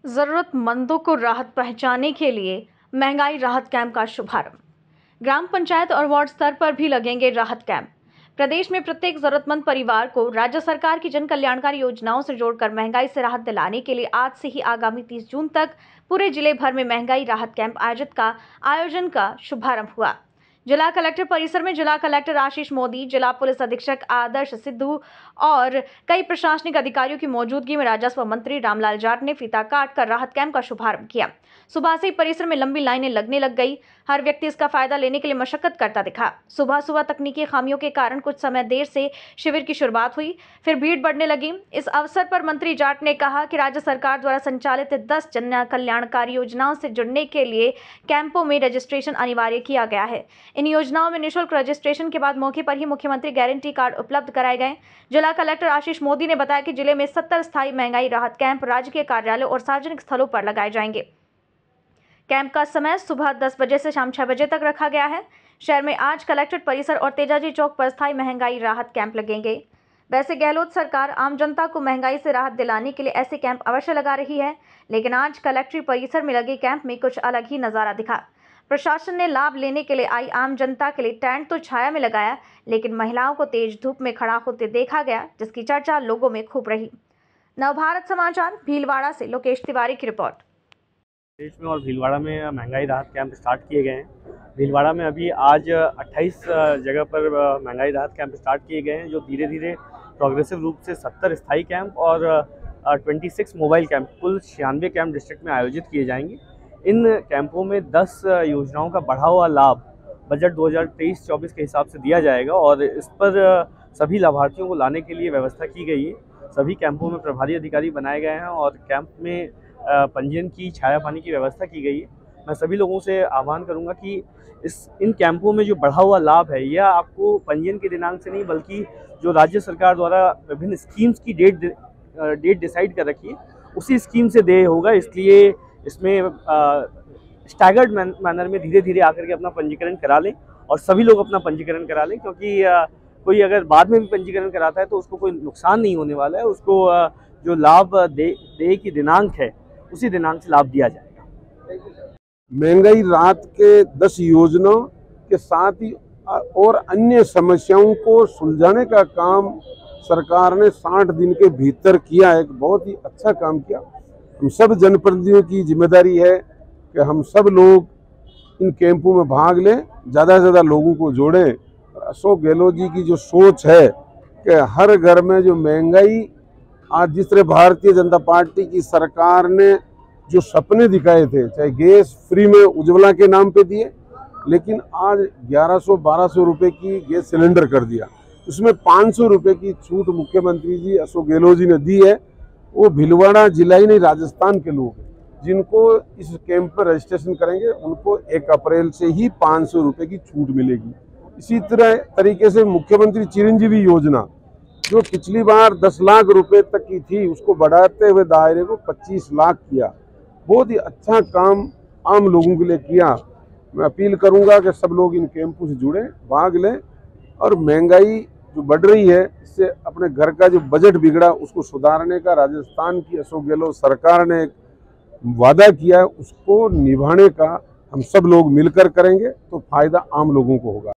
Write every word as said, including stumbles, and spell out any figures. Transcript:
जरूरतमंदों को राहत पहुंचाने के लिए महंगाई राहत कैंप का शुभारंभ। ग्राम पंचायत और वार्ड स्तर पर भी लगेंगे राहत कैंप। प्रदेश में प्रत्येक जरूरतमंद परिवार को राज्य सरकार की जन कल्याणकारी योजनाओं से जोड़कर महंगाई से राहत दिलाने के लिए आज से ही आगामी तीस जून तक पूरे जिले भर में महंगाई राहत कैंप आयोजित का आयोजन का शुभारंभ हुआ। जिला कलेक्टर परिसर में जिला कलेक्टर आशीष मोदी, जिला पुलिस अधीक्षक आदर्श सिद्धू और कई प्रशासनिक अधिकारियों की मौजूदगी में राजस्व मंत्री रामलाल जाट ने फीता काट कर राहत कैंप का शुभारंभ किया। सुबह से ही परिसर में लंबी लाइनें लगने लग गई। हर व्यक्ति इसका फायदा लेने के लिए मशक्कत करता दिखा। सुबह सुबह तकनीकी खामियों के कारण कुछ समय देर से शिविर की शुरुआत हुई, फिर भीड़ बढ़ने लगी। इस अवसर पर मंत्री जाट ने कहा कि राज्य सरकार द्वारा संचालित दस जन कल्याणकारी योजनाओं से जुड़ने के लिए कैंपों में रजिस्ट्रेशन अनिवार्य किया गया है। इन योजनाओं में निःशुल्क रजिस्ट्रेशन के बाद मौके पर ही मुख्यमंत्री गारंटी कार्ड उपलब्ध कराए गए। जिला कलेक्टर आशीष मोदी ने बताया कि जिले में सत्तर स्थायी महंगाई राहत कैंप राज्य के कार्यालयों और सार्वजनिक स्थलों पर लगाए जाएंगे। कैंप का समय सुबह दस बजे से शाम छह बजे तक रखा गया है। शहर में आज कलेक्ट्रेट परिसर और तेजाजी चौक पर स्थायी महंगाई राहत कैंप लगेंगे। वैसे गहलोत सरकार आम जनता को महंगाई से राहत दिलाने के लिए ऐसे कैंप अवश्य लगा रही है, लेकिन आज कलेक्ट्रेट परिसर में लगे कैंप में कुछ अलग ही नजारा दिखा। प्रशासन ने लाभ लेने के लिए आई आम जनता के लिए टेंट तो छाया में लगाया, लेकिन महिलाओं को तेज धूप में खड़ा होते देखा गया, जिसकी चर्चा लोगों में खूब रही। नवभारत समाचार भीलवाड़ा से लोकेश तिवारी की रिपोर्ट। देश में और भीलवाड़ा में महंगाई राहत कैंप स्टार्ट किए गए हैं। भीलवाड़ा में अभी आज अट्ठाईस जगह पर महंगाई राहत कैंप स्टार्ट किए गए हैं, जो धीरे धीरे प्रोग्रेसिव रूप से सत्तर स्थायी कैंप और छब्बीस मोबाइल कैंप, कुल छियानवे कैंप डिस्ट्रिक्ट में आयोजित किए जाएंगे। इन कैंपों में दस योजनाओं का बढ़ा हुआ लाभ बजट दो हज़ार तेईस चौबीस के हिसाब से दिया जाएगा और इस पर सभी लाभार्थियों को लाने के लिए व्यवस्था की गई है। सभी कैंपों में प्रभारी अधिकारी बनाए गए हैं और कैंप में पंजीयन की, छाया पानी की व्यवस्था की गई है। मैं सभी लोगों से आह्वान करूंगा कि इस इन कैंपों में जो बढ़ा हुआ लाभ है, यह आपको पंजीयन के दिनांक से नहीं बल्कि जो राज्य सरकार द्वारा विभिन्न स्कीम्स की डेट डेट डिसाइड कर रखी है, उसी स्कीम से देय होगा। इसलिए इसमें स्टैगर्ड मैनर में धीरे धीरे आकर के अपना पंजीकरण करा लें और सभी लोग अपना पंजीकरण करा लें, क्योंकि आ, कोई अगर बाद में भी पंजीकरण कराता है तो उसको कोई नुकसान नहीं होने वाला है। उसको आ, जो लाभ दे दे की दिनांक है, उसी दिनांक से लाभ दिया जाएगा। महंगाई राहत के दस योजनाओं के साथ ही और अन्य समस्याओं को सुलझाने का काम सरकार ने साठ दिन के भीतर किया है। एक बहुत ही अच्छा काम किया। हम सब जनप्रतिनिधियों की जिम्मेदारी है कि हम सब लोग इन कैंपों में भाग लें, ज़्यादा से ज़्यादा लोगों को जोड़ें। अशोक गहलोत जी की जो सोच है कि हर घर में जो महंगाई, आज जिस तरह भारतीय जनता पार्टी की सरकार ने जो सपने दिखाए थे, चाहे गैस फ्री में उज्ज्वला के नाम पे दिए, लेकिन आज ग्यारह सौ बारह सौ रुपये की गैस सिलेंडर कर दिया। उसमें पाँच सौ रुपये की छूट मुख्यमंत्री जी अशोक गहलोत जी ने दी है। वो भीलवाड़ा जिला ही नहीं, राजस्थान के लोग जिनको इस कैंप में रजिस्ट्रेशन करेंगे, उनको एक अप्रैल से ही पाँच सौ रुपये की छूट मिलेगी। इसी तरह तरीके से मुख्यमंत्री चिरंजीवी योजना जो पिछली बार दस लाख रुपए तक की थी, उसको बढ़ाते हुए दायरे को पच्चीस लाख किया। बहुत ही अच्छा काम आम लोगों के लिए किया। मैं अपील करूंगा कि सब लोग इन कैंपों से जुड़ें, भाग लें और महंगाई जो बढ़ रही है, इससे अपने घर का जो बजट बिगड़ा उसको सुधारने का राजस्थान की अशोक गहलोत सरकार ने एक वादा किया है, उसको निभाने का हम सब लोग मिलकर करेंगे तो फायदा आम लोगों को होगा।